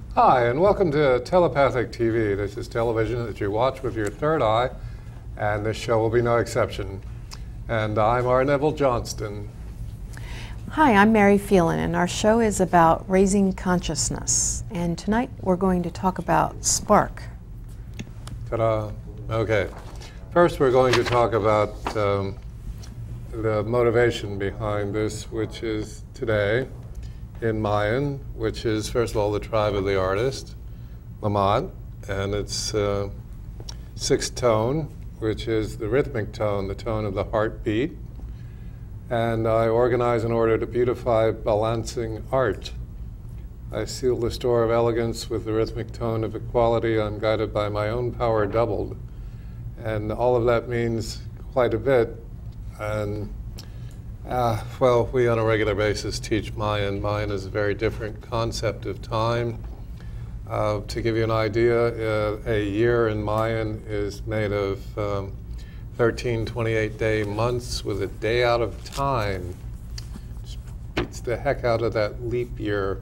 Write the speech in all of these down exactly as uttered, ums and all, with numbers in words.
Hi, and welcome to Telepathic T V. This is television that you watch with your third eye, and this show will be no exception. And I'm R. Neville Johnston. Hi, I'm Mary Phelan, and our show is about raising consciousness. And tonight we're going to talk about spark. Ta-da. Okay. First, we're going to talk about um, the motivation behind this, which is today in Mayan, which is, first of all, the tribe of the artist, Mamat, and it's uh, sixth tone, which is the rhythmic tone, the tone of the heartbeat. And I organize in order to beautify balancing art. I seal the store of elegance with the rhythmic tone of equality. I'm guided by my own power doubled. And all of that means quite a bit. And Uh, well, we on a regular basis teach Mayan. Mayan is a very different concept of time. Uh, to give you an idea, uh, a year in Mayan is made of um, thirteen twenty-eight day months with a day out of time. Just beats the heck out of that leap year.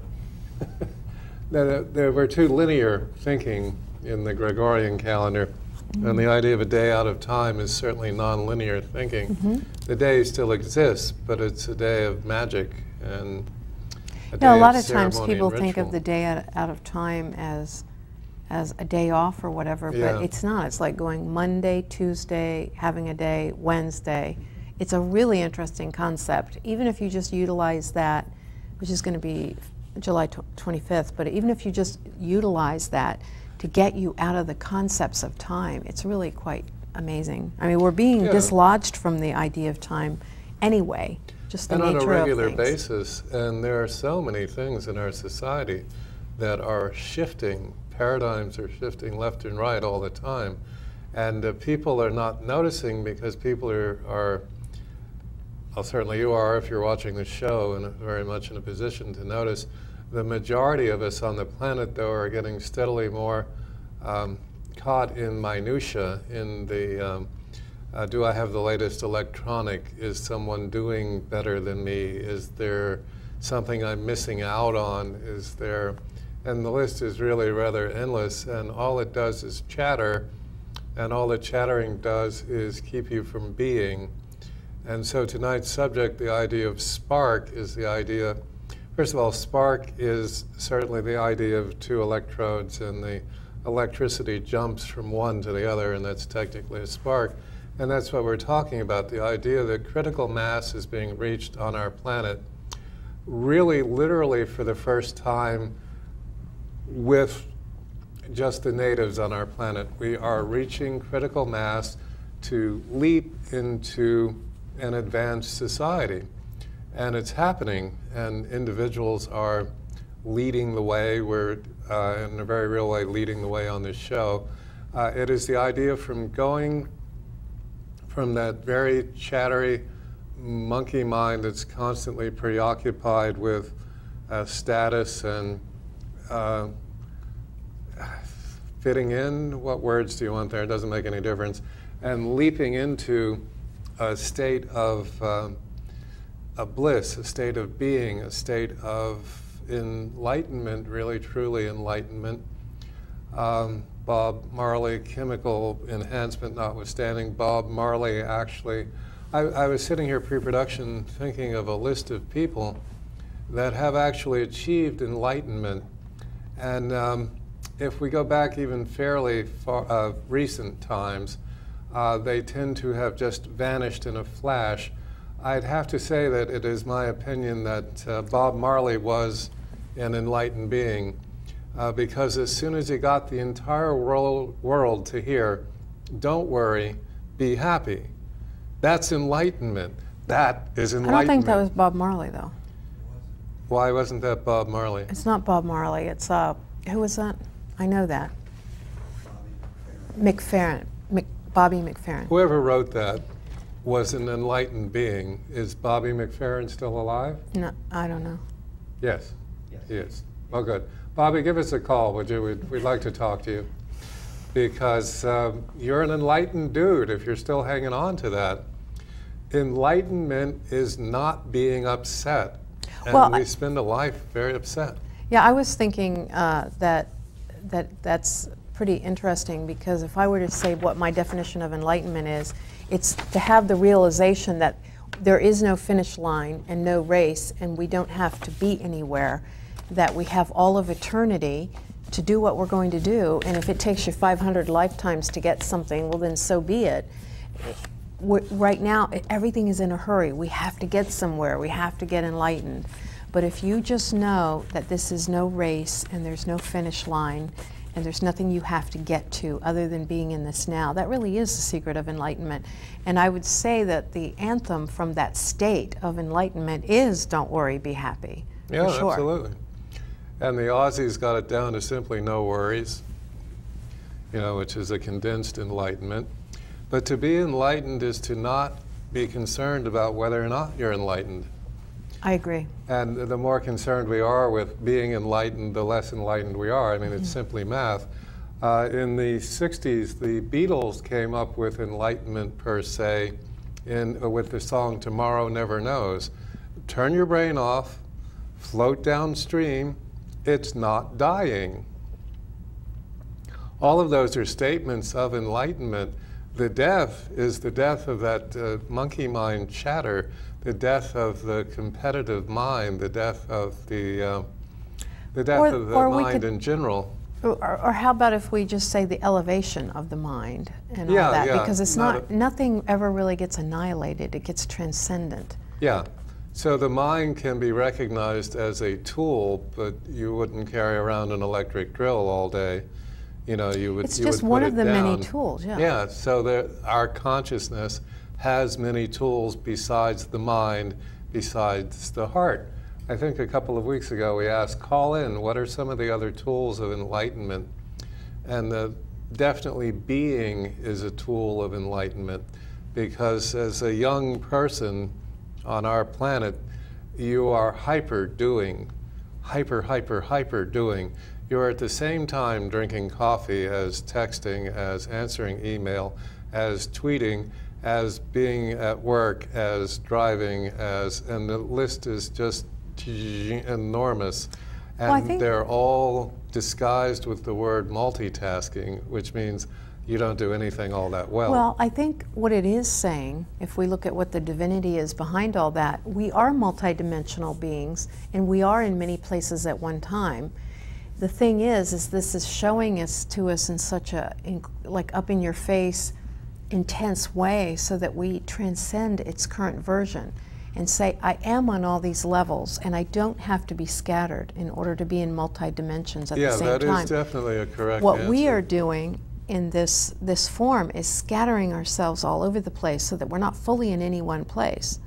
there, there were too linear thinking in the Gregorian calendar. And the idea of a day out of time is certainly non-linear thinking. Mm-hmm. The day still exists, but it's a day of magic and a day No, a lot of of times people and think of ritual. the day out, out of time as as a day off or whatever, Yeah. but it's not. It's like going Monday, Tuesday, having a day, Wednesday. It's a really interesting concept. Even if you just utilize that, which is going to be July twenty-fifth, but even if you just utilize that to get you out of the concepts of time, it's really quite amazing. I mean, we're being Yeah. dislodged from the idea of time anyway, just the And on nature a of regular things. basis, and there are so many things in our society that are shifting. Paradigms are shifting left and right all the time. And uh, people are not noticing because people are, are, well, certainly you are if you're watching the show and very much in a position to notice. The majority of us on the planet, though, are getting steadily more um, caught in minutia, in the, um, uh, do I have the latest electronic? Is someone doing better than me? Is there something I'm missing out on? Is there, and the list is really rather endless, and all it does is chatter, and all the chattering does is keep you from being. And so tonight's subject, the idea of spark, is the idea. First of all, spark is certainly the idea of two electrodes, and the electricity jumps from one to the other, and that's technically a spark. And that's what we're talking about, the idea that critical mass is being reached on our planet, really literally for the first time with just the natives on our planet. We are reaching critical mass to leap into an advanced society. And it's happening, and individuals are leading the way. We're, uh, in a very real way, leading the way on this show. Uh, it is the idea from going from that very chattery monkey mind that's constantly preoccupied with uh, status and uh, fitting in. What words do you want there? It doesn't make any difference. And leaping into a state of uh, a bliss, a state of being, a state of enlightenment, really truly enlightenment. Um, Bob Marley, chemical enhancement notwithstanding, Bob Marley actually, I, I was sitting here pre-production thinking of a list of people that have actually achieved enlightenment. And um, if we go back even fairly far, uh, recent times, uh, they tend to have just vanished in a flash. I'd have to say that it is my opinion that uh, Bob Marley was an enlightened being uh, because as soon as he got the entire world, world to hear, don't worry, be happy, that's enlightenment. That is enlightenment. I don't think that was Bob Marley, though. Why wasn't that Bob Marley? It's not Bob Marley. It's, uh, who was that? I know that. McFerrin. Mc, Bobby McFerrin. Whoever wrote that was an enlightened being. Is Bobby McFerrin still alive? No, I don't know. Yes, yes. He is. Well, good. Bobby, give us a call, would you? We'd, we'd like to talk to you. Because um, you're an enlightened dude if you're still hanging on to that. Enlightenment is not being upset. And Well, we spend a life very upset. Yeah, I was thinking uh, that that that's pretty interesting, because if I were to say what my definition of enlightenment is, it's to have the realization that there is no finish line and no race, and we don't have to be anywhere, that we have all of eternity to do what we're going to do, and if it takes you five hundred lifetimes to get something, well then so be it. We're, right now, everything is in a hurry. We have to get somewhere. We have to get enlightened. But if you just know that this is no race and there's no finish line and there's nothing you have to get to other than being in this now, that really is the secret of enlightenment. And I would say that the anthem from that state of enlightenment is "Don't worry, be happy." Yeah, for sure. Absolutely. And the Aussies got it down to simply no worries, you know, which is a condensed enlightenment. But to be enlightened is to not be concerned about whether or not you're enlightened. I agree. And the more concerned we are with being enlightened, the less enlightened we are. I mean, it's simply math. Uh, in the sixties, the Beatles came up with enlightenment per se in, uh, with the song "Tomorrow Never Knows." Turn your brain off, float downstream, it's not dying. All of those are statements of enlightenment. The death is the death of that uh, monkey mind chatter, the death of the competitive mind, the death of the, uh, the death Or- of the or we mind could- in general. Or, or how about if we just say the elevation of the mind and Yeah, all that? yeah, Because it's not not, nothing ever really gets annihilated. It gets transcendent. Yeah. So the mind can be recognized as a tool, but you wouldn't carry around an electric drill all day. You know, you would. It's you just would one put of it the many down. tools, yeah. Yeah. So there, our consciousness has many tools besides the mind, besides the heart. I think a couple of weeks ago we asked, call in, what are some of the other tools of enlightenment? And uh, definitely being is a tool of enlightenment, because as a young person on our planet, you are hyper doing, hyper, hyper, hyper doing. You are at the same time drinking coffee as texting, as answering email, as tweeting, as being at work, as driving, as, and the list is just enormous. And Well, I think- they're all disguised with the word multitasking, which means you don't do anything all that well. Well, I think what it is saying, if we look at what the divinity is behind all that, we are multidimensional beings, and we are in many places at one time. The thing is, is this is showing us to us in such a, in, like up in your face, intense way, so that we transcend its current version and say, I am on all these levels, and I don't have to be scattered in order to be in multi-dimensions at yeah, the same that time. is definitely a correct What answer. we are doing in this, this form is scattering ourselves all over the place so that we're not fully in any one place.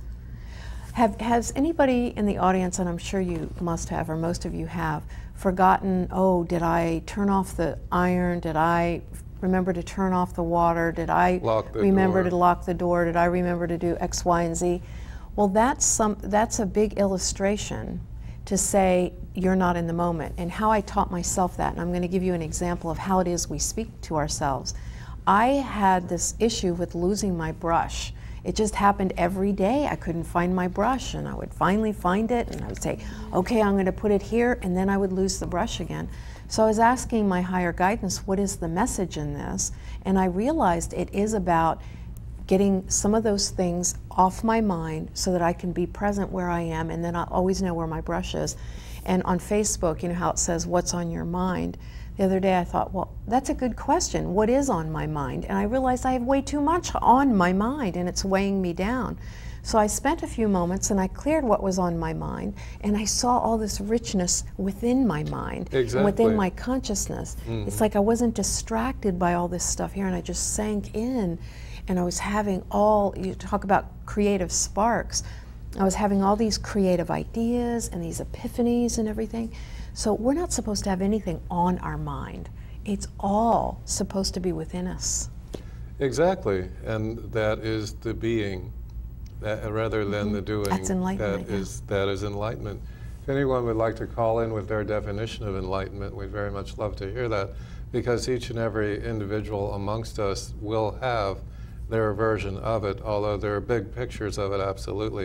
Have, has anybody in the audience, and I'm sure you must have, or most of you have, forgotten, oh, did I turn off the iron? Did I remember to turn off the water? Did I Lock the remember door. to lock the door? Did I remember to do X, Y, and Z? Well, that's, some, that's a big illustration to say you're not in the moment, and how I taught myself that. And I'm going to give you an example of how it is we speak to ourselves. I had this issue with losing my brush. It just happened every day. I couldn't find my brush, and I would finally find it, and I would say, okay, I'm going to put it here, and then I would lose the brush again. So I was asking my higher guidance, what is the message in this? And I realized it is about getting some of those things off my mind so that I can be present where I am, and then I'll always know where my brush is. And on Facebook, you know how it says, what's on your mind? The other day I thought, well, that's a good question. What is on my mind? And I realized I have way too much on my mind, and it's weighing me down. So I spent a few moments and I cleared what was on my mind, and I saw all this richness within my mind, Exactly. and within my consciousness. Mhm. It's like I wasn't distracted by all this stuff here, and I just sank in, and I was having all, you talk about creative sparks, I was having all these creative ideas and these epiphanies and everything. So we're not supposed to have anything on our mind. It's all supposed to be within us. Exactly, and that is the being, that, rather than Mhm. the doing. That's enlightenment, That yeah. is, that is enlightenment. If anyone would like to call in with their definition of enlightenment, we'd very much love to hear that, because each and every individual amongst us will have their version of it, although there are big pictures of it, absolutely.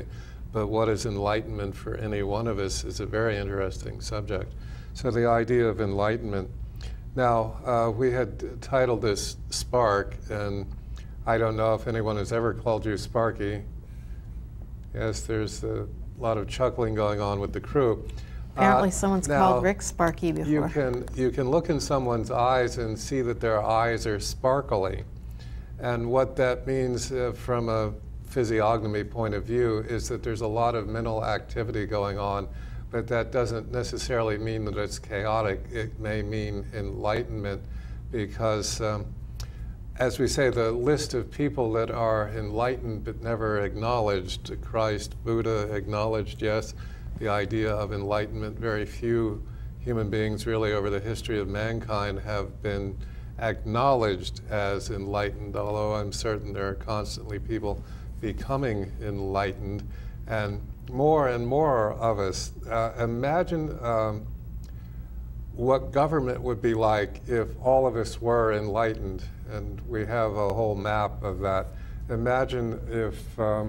but what is enlightenment for any one of us is a very interesting subject. So the idea of enlightenment. Now, uh, we had titled this Spark, and I don't know if anyone has ever called you Sparky. Yes, there's a lot of chuckling going on with the crew. Apparently uh, someone's now, called Rick Sparky before. You can, you can look in someone's eyes and see that their eyes are sparkly. And what that means uh, from a physiognomy point of view is that there's a lot of mental activity going on, but that doesn't necessarily mean that it's chaotic. It may mean enlightenment, because um, as we say, the list of people that are enlightened but never acknowledged, Christ, Buddha acknowledged, yes, the idea of enlightenment. Very few human beings really over the history of mankind have been acknowledged as enlightened, although I'm certain there are constantly people becoming enlightened, and more and more of us. Uh, imagine um, what government would be like if all of us were enlightened, and we have a whole map of that. Imagine if um,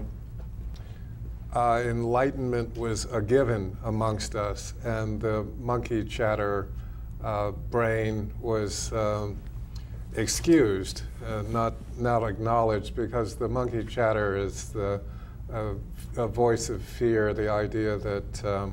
uh, enlightenment was a given amongst us, and the monkey chatter uh, brain was um, excused, uh, not, not acknowledged, because the monkey chatter is the uh, a voice of fear, the idea that um,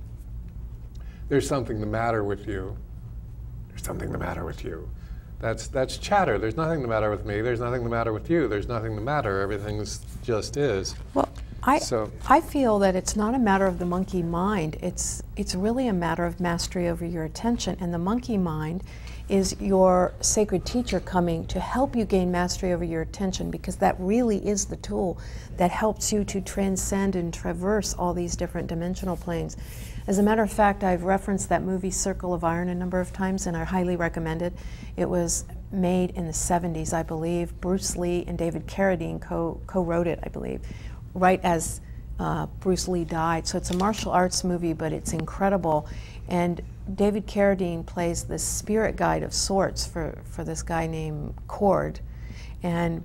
there's something the matter with you. There's something the matter with you. That's, that's chatter. There's nothing the matter with me. There's nothing the matter with you. There's nothing the matter. Everything just is. Well, I, so, I feel that it's not a matter of the monkey mind. It's, it's really a matter of mastery over your attention. And the monkey mind is your sacred teacher coming to help you gain mastery over your attention, because that really is the tool that helps you to transcend and traverse all these different dimensional planes. As a matter of fact, I've referenced that movie Circle of Iron a number of times, and I highly recommend it. It was made in the seventies, I believe. Bruce Lee and David Carradine co, co-wrote it, I believe, right as uh, Bruce Lee died. So it's a martial arts movie, but it's incredible. And David Carradine plays this spirit guide of sorts for, for this guy named Cord. And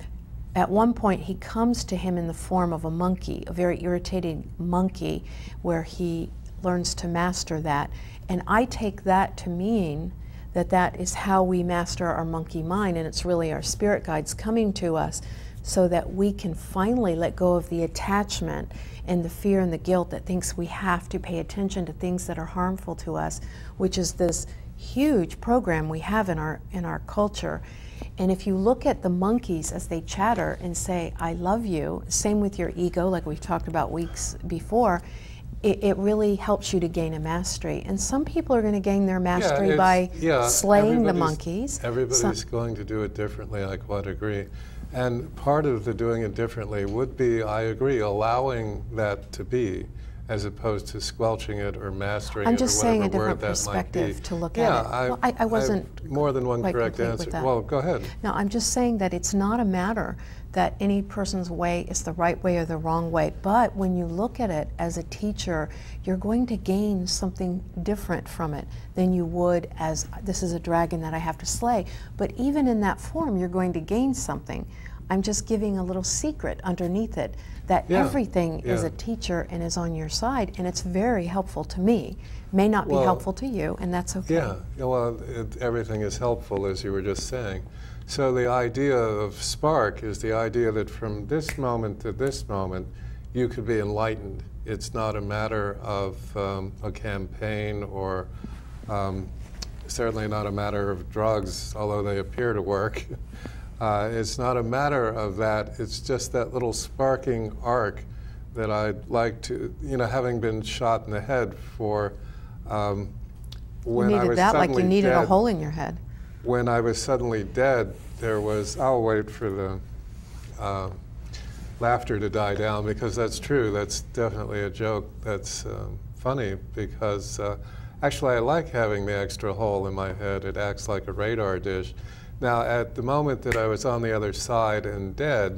at one point he comes to him in the form of a monkey, a very irritating monkey, where he learns to master that. And I take that to mean that that is how we master our monkey mind, and it's really our spirit guides coming to us so that we can finally let go of the attachment and the fear and the guilt that thinks we have to pay attention to things that are harmful to us, which is this huge program we have in our, in our culture. And if you look at the monkeys as they chatter and say, I love you, same with your ego, like we've talked about weeks before, it, it really helps you to gain a mastery. And some people are going to gain their mastery yeah, by yeah, slaying the monkeys. Everybody's some, going to do it differently, I quite agree. And part of the doing it differently would be, I agree, allowing that to be, as opposed to squelching it or mastering I'm it or just saying a whatever different word that might be. perspective to look yeah, at it. I, well, I, I wasn't I've more than one quite correct complete answer. with that. Well, go ahead. No, I'm just saying that it's not a matter that any person's way is the right way or the wrong way. But when you look at it as a teacher, you're going to gain something different from it than you would as, this is a dragon that I have to slay. But even in that form, you're going to gain something. I'm just giving a little secret underneath it, that yeah, everything yeah. is a teacher and is on your side, and it's very helpful to me. May not be well, helpful to you, and that's okay. Yeah, well, it, everything is helpful, as you were just saying. So the idea of spark is the idea that from this moment to this moment, you could be enlightened. It's not a matter of um, a campaign or um, certainly not a matter of drugs, although they appear to work. Uh, it's not a matter of that. It's just that little sparking arc that I'd like to, you know, having been shot in the head for um, when you I needed was that suddenly like you needed dead, a hole in your head. When I was suddenly dead, there was, I'll wait for the uh, laughter to die down, because that's true. That's definitely a joke that's um, funny, because uh, actually I like having the extra hole in my head. It acts like a radar dish. Now, at the moment that I was on the other side and dead,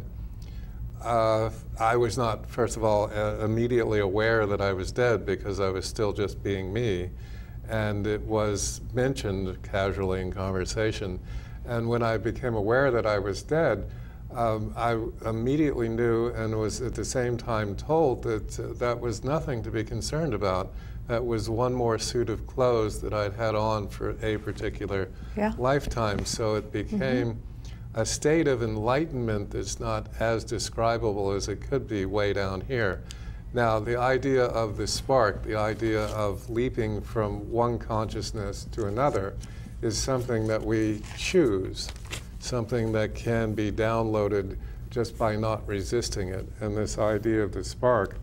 uh, I was not, first of all, uh, immediately aware that I was dead, because I was still just being me. And it was mentioned casually in conversation. And when I became aware that I was dead, um, I immediately knew and was at the same time told that uh, that was nothing to be concerned about. That was one more suit of clothes that I'd had on for a particular yeah. lifetime. So it became mm-hmm. a state of enlightenment that's not as describable as it could be way down here. Now, the idea of the spark, the idea of leaping from one consciousness to another, is something that we choose, something that can be downloaded just by not resisting it. And this idea of the spark.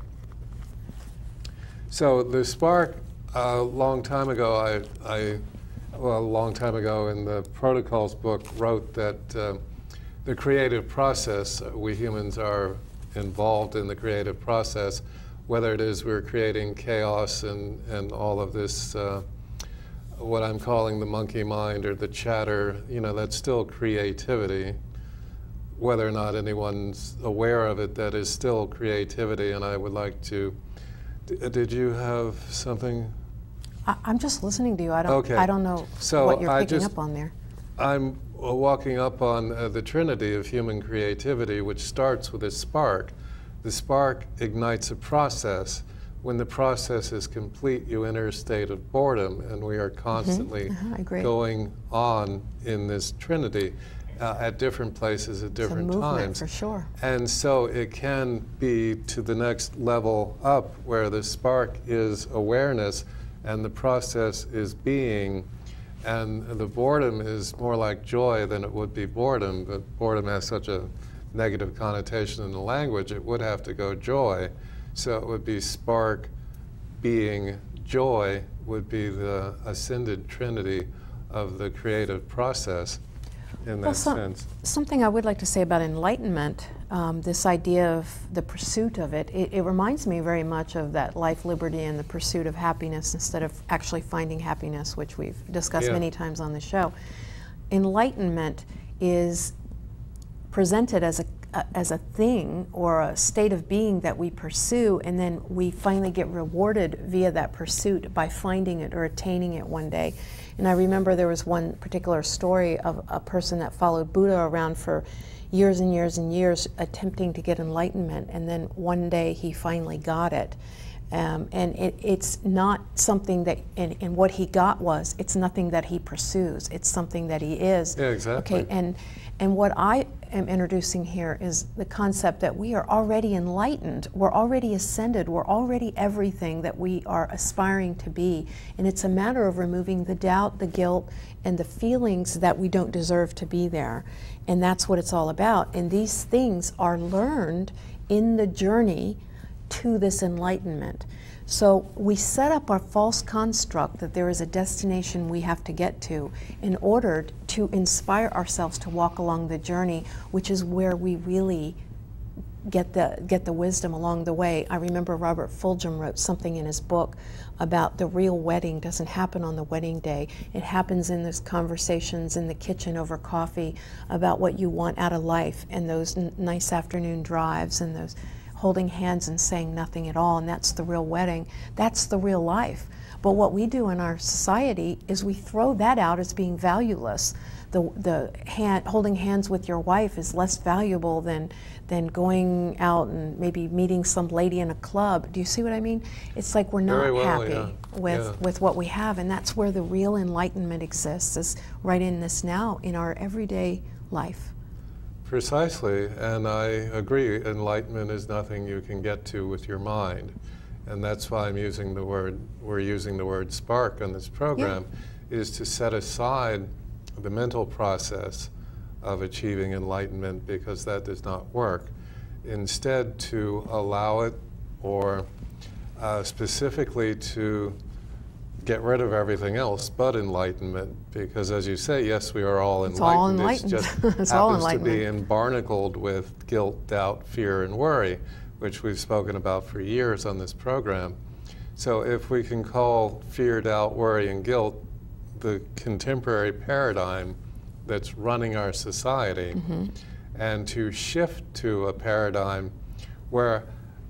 So the spark, a long time ago, I, I, well, a long time ago in the Protocols book, wrote that uh, the creative process, we humans are involved in the creative process, whether it is we're creating chaos and, and all of this, uh, what I'm calling the monkey mind or the chatter, you know, that's still creativity. Whether or not anyone's aware of it, that is still creativity, and I would like to, d did you have something? I, I'm just listening to you. I don't, okay. I don't know so what you're I picking just, up on there. I'm walking up on uh, the trinity of human creativity, which starts with a spark. The spark ignites a process. When the process is complete, you enter a state of boredom, and we are constantly mm-hmm. uh-huh, going on in this trinity uh, at different places at different it's a movement, times. For sure. And so it can be to the next level up, where the spark is awareness and the process is being, and the boredom is more like joy than it would be boredom, but boredom has such a negative connotation in the language, it would have to go joy. So it would be spark, being, joy would be the ascended trinity of the creative process in that well, so, sense. Something I would like to say about enlightenment, um, this idea of the pursuit of it, it, it reminds me very much of that life, liberty, and the pursuit of happiness instead of actually finding happiness, which we've discussed yeah. many times on the show. Enlightenment is presented as a as a thing or a state of being that we pursue, and then we finally get rewarded via that pursuit by finding it or attaining it one day. And I remember there was one particular story of a person that followed Buddha around for years and years and years attempting to get enlightenment, and then one day he finally got it. Um, and it, it's not something that, and, and what he got was, it's nothing that he pursues, it's something that he is. Yeah, exactly. Okay, and, and what I am introducing here is the concept that we are already enlightened, we're already ascended, we're already everything that we are aspiring to be. And it's a matter of removing the doubt, the guilt, and the feelings that we don't deserve to be there. And that's what it's all about. And these things are learned in the journey to this enlightenment. So we set up our false construct that there is a destination we have to get to in order to inspire ourselves to walk along the journey, which is where we really get the get the wisdom along the way. I remember Robert Fulghum wrote something in his book about the real wedding doesn't happen on the wedding day. It happens in those conversations in the kitchen over coffee about what you want out of life, and those n nice afternoon drives, and those holding hands and saying nothing at all, and that's the real wedding. That's the real life. But what we do in our society is we throw that out as being valueless. The, the hand, holding hands with your wife is less valuable than, than going out and maybe meeting some lady in a club. Do you see what I mean? It's like we're not Very well, happy yeah. with, Yeah. with what we have, and that's where the real enlightenment exists, is right in this now, in our everyday life. Precisely, and I agree, enlightenment is nothing you can get to with your mind. And that's why I'm using the word, we're using the word spark on this program, yeah. is to set aside the mental process of achieving enlightenment, because that does not work. Instead, to allow it, or uh, specifically to get rid of everything else but enlightenment, because as you say, yes, we are all it's enlightened. All enlightened. It just it's happens all to be enlightenment. embarnacled with guilt, doubt, fear, and worry, which we've spoken about for years on this program. So if we can call fear, doubt, worry, and guilt the contemporary paradigm that's running our society, mm-hmm. and to shift to a paradigm where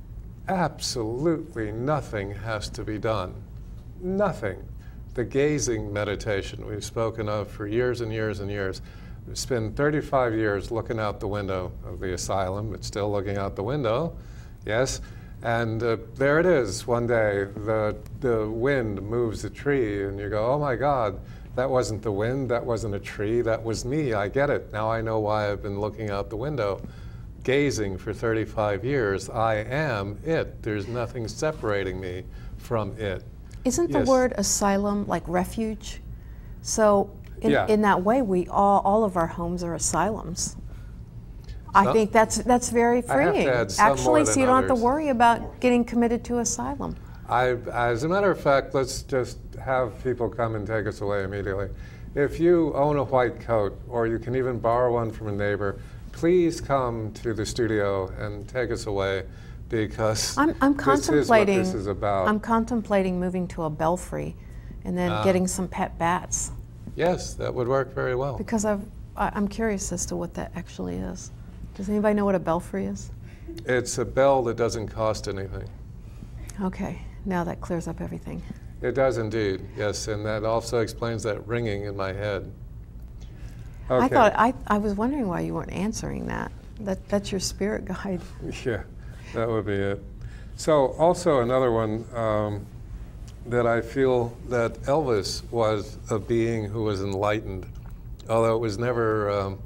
absolutely nothing has to be done. Nothing. The gazing meditation we've spoken of for years and years and years. spend thirty-five years looking out the window of the asylum. It's still looking out the window, yes. And uh, there it is. One day, the the wind moves a tree, and you go, "Oh my God, that wasn't the wind. That wasn't a tree. That was me. I get it. Now I know why I've been looking out the window, gazing for thirty-five years. I am it. There's nothing separating me from it." Isn't the Yes. word asylum like refuge? So in, Yeah. in that way, we all, all of our homes are asylums. I Some- think that's that's very I have to freeing. add some more Actually, so than you don't have to others. worry about getting committed to asylum. I, as a matter of fact, let's just have people come and take us away immediately. If you own a white coat, or you can even borrow one from a neighbor, please come to the studio and take us away, because I'm, I'm this contemplating. is what this is about. I'm contemplating moving to a belfry, and then Ah. getting some pet bats, Yes, that would work very well. because I've, I- I'm curious as to what that actually is. Does anybody know what a belfry is? It's a bell that doesn't cost anything. Okay, now that clears up everything. It does indeed, yes, and that also explains that ringing in my head. Okay. I thought I, I was wondering why you weren't answering that. That that's your spirit guide. Yeah, that would be it. So also another one, um, that I feel that Elvis was a being who was enlightened, although it was never um,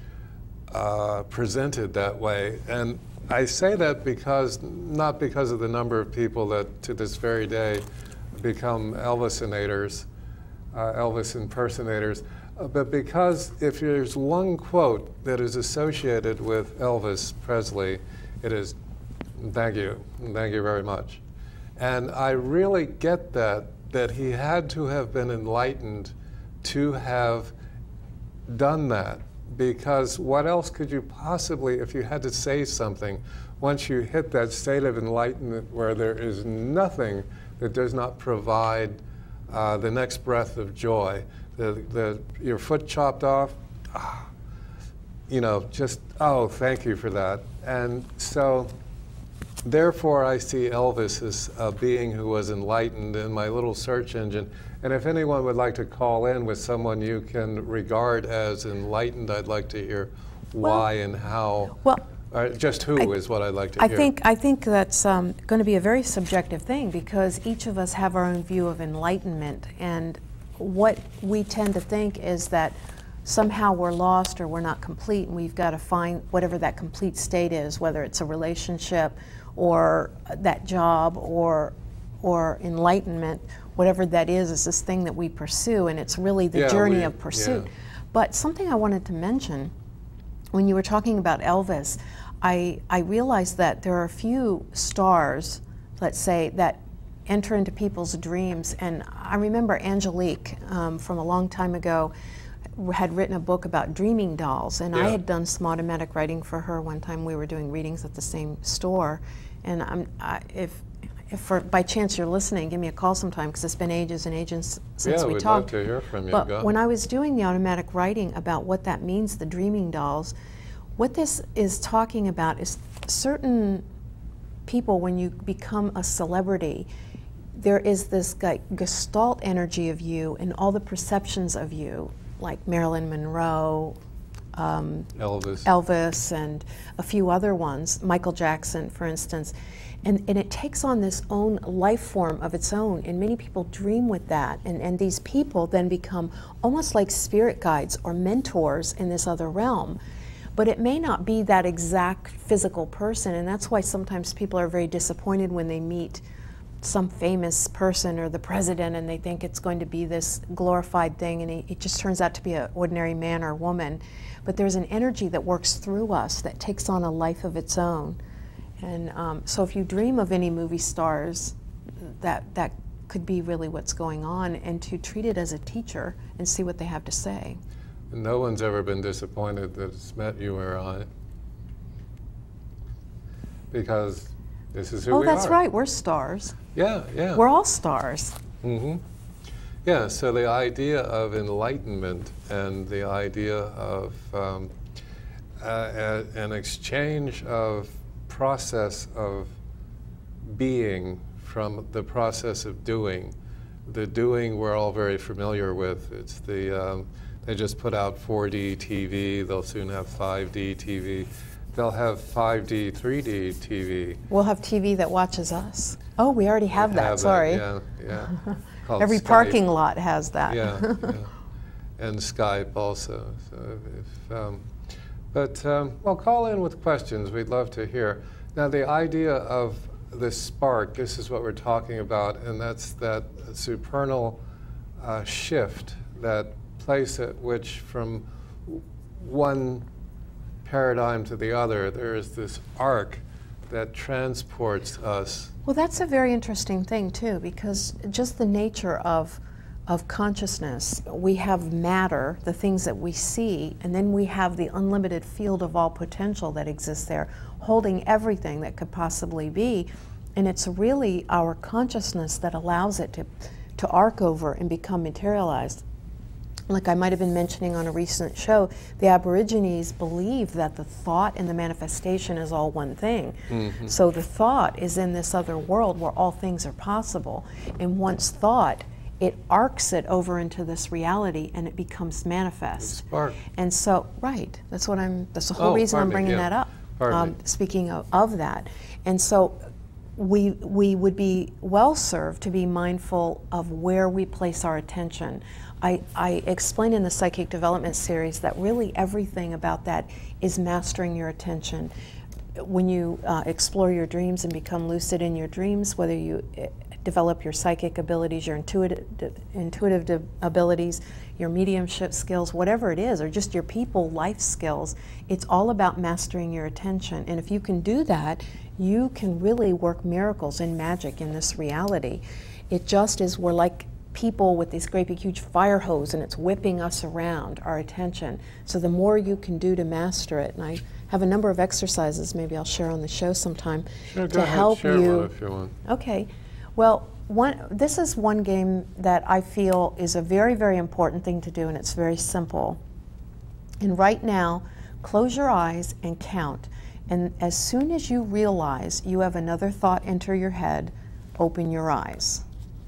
uh, presented that way. And I say that because, not because of the number of people that to this very day become Elvisinators, uh, Elvis impersonators, uh, but because if there's one quote that is associated with Elvis Presley, it is, "Thank you, thank you very much." And I really get that, that he had to have been enlightened to have done that, because what else could you possibly, if you had to say something, once you hit that state of enlightenment where there is nothing that does not provide uh, the next breath of joy, the, the, your foot chopped off, ah, you know, just, oh, thank you for that. And so, therefore, I see Elvis as a being who was enlightened in my little search engine. And if anyone would like to call in with someone you can regard as enlightened, I'd like to hear why and how. Well, Uh, just who I- is what I'd like to I hear. think I think that's um, going to be a very subjective thing, because each of us have our own view of enlightenment, and what we tend to think is that somehow we're lost or we're not complete, and we've got to find whatever that complete state is, whether it's a relationship or that job or or enlightenment, whatever that is, is this thing that we pursue, and it's really the Yeah, journey we- of pursuit. yeah. But something I wanted to mention, when you were talking about Elvis, I, I realized that there are a few stars, let's say, that enter into people's dreams. And I remember Angelique um, from a long time ago had written a book about dreaming dolls, and I Yeah. had done some automatic writing for her one time. We were doing readings at the same store, and I'm, I, if if for, by chance you're listening, give me a call sometime, because it's been ages and ages since yeah, we we'd talked. love to hear from you. But Go. when I was doing the automatic writing about what that means, the dreaming dolls, what this is talking about is certain people, when you become a celebrity, there is this like gestalt energy of you and all the perceptions of you, like Marilyn Monroe, um, Elvis. Elvis, and a few other ones, Michael Jackson, for instance. And, and it takes on this own life form of its own, and many people dream with that. And, and these people then become almost like spirit guides or mentors in this other realm. But it may not be that exact physical person, and that's why sometimes people are very disappointed when they meet some famous person or the president, and they think it's going to be this glorified thing, and it, it just turns out to be an ordinary man or woman. But there's an energy that works through us that takes on a life of its own. And um, so if you dream of any movie stars, that, that could be really what's going on, and to treat it as a teacher and see what they have to say. No one's ever been disappointed that it's met you or I, because this is who Oh, we are. that's right, we're stars. Yeah, yeah. We're all stars. Mm-hmm. Yeah, so the idea of enlightenment and the idea of um, uh, a, an exchange of process of being from the process of doing. The doing we're all very familiar with. It's the, um, They just put out four D T V. They'll soon have five D T V. They'll have five D, three D T V. We'll have T V that watches us. Oh, we already have that, have sorry. That, yeah, yeah. Called Every Skype. parking lot has that. Yeah, yeah. And Skype also. So if, um, but, um, well, call in with questions. We'd love to hear. Now, the idea of this spark, this is what we're talking about, and that's that supernal uh, shift, that place at which from one paradigm to the other, there is this arc that transports us. Well, that's a very interesting thing, too, because just the nature of, of consciousness, we have matter, the things that we see, and then we have the unlimited field of all potential that exists there, holding everything that could possibly be. And it's really our consciousness that allows it to, to arc over and become materialized. Like I might have been mentioning on a recent show, the Aborigines believe that the thought and the manifestation is all one thing. Mm-hmm. So the thought is in this other world where all things are possible. And once thought, it arcs it over into this reality and it becomes manifest. Spark. And so, right, that's what I'm, that's the whole oh, reason I'm me, bringing yeah. that up. Um, speaking of, of that. And so we, we would be well served to be mindful of where we place our attention. I, I explain in the Psychic Development series that really everything about that is mastering your attention. When you uh, explore your dreams and become lucid in your dreams, whether you uh, develop your psychic abilities, your intuitive, intuitive abilities, your mediumship skills, whatever it is, or just your people life skills, it's all about mastering your attention. And if you can do that, you can really work miracles and magic in this reality. It just is, we're like people with this great big huge fire hose and it's whipping us around, our attention. So the more you can do to master it, and I have a number of exercises maybe I'll share on the show sometime sure, to ahead, help share you. One if you want. Okay. Well, one, this is one game that I feel is a very, very important thing to do, and it's very simple. And right now, close your eyes and count. And as soon as you realize you have another thought enter your head, open your eyes.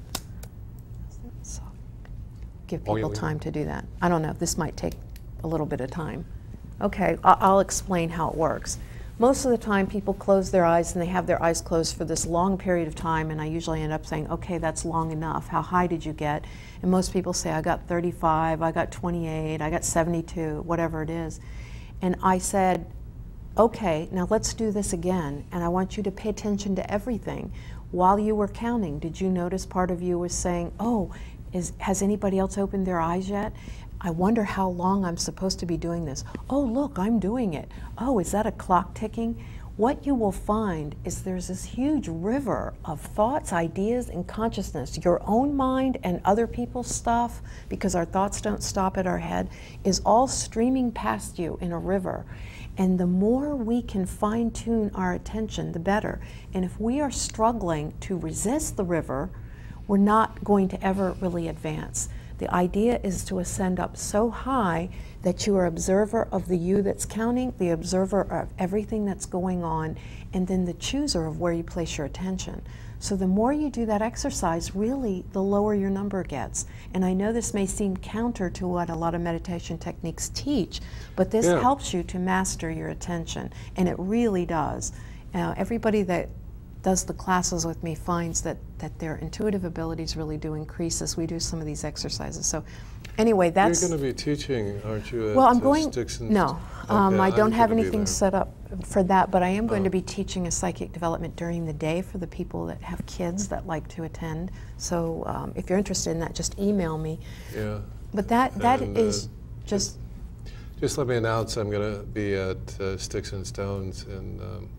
So give people Oh, yeah, time to do that. I don't know, this might take a little bit of time. Okay, I'll explain how it works. Most of the time people close their eyes and they have their eyes closed for this long period of time, and I usually end up saying, okay, that's long enough. How high did you get? And most people say, I got thirty-five, I got twenty-eight, I got seventy-two, whatever it is. And I said, okay, now let's do this again, and I want you to pay attention to everything. While you were counting, did you notice part of you was saying, oh, is, has anybody else opened their eyes yet? I wonder how long I'm supposed to be doing this. Oh, look, I'm doing it. Oh, is that a clock ticking? What you will find is there's this huge river of thoughts, ideas, and consciousness. Your own mind and other people's stuff, because our thoughts don't stop at our head, is all streaming past you in a river. And the more we can fine-tune our attention, the better. And if we are struggling to resist the river, we're not going to ever really advance. The idea is to ascend up so high that you are observer of the you that's counting, the observer of everything that's going on, and then the chooser of where you place your attention. So the more you do that exercise, really, the lower your number gets. And I know this may seem counter to what a lot of meditation techniques teach, but this yeah. helps you to master your attention, and it really does. Uh, everybody that does the classes with me finds that, that their intuitive abilities really do increase as we do some of these exercises. So anyway, that's... You're going to be teaching, aren't you, at well, I'm uh, going, Sticks and no, okay, um, I don't I'm have gonna be anything there. set up for that, but I am going Oh. to be teaching a psychic development during the day for the people that have kids that like to attend. So um, if you're interested in that, just email me. Yeah. But that, that And, is uh, just... Just let me announce I'm going to be at uh, Sticks and Stones in um,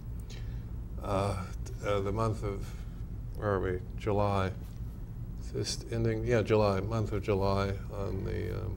uh, uh, the month of, where are we, July. It's just ending, yeah, July, month of July on the, um,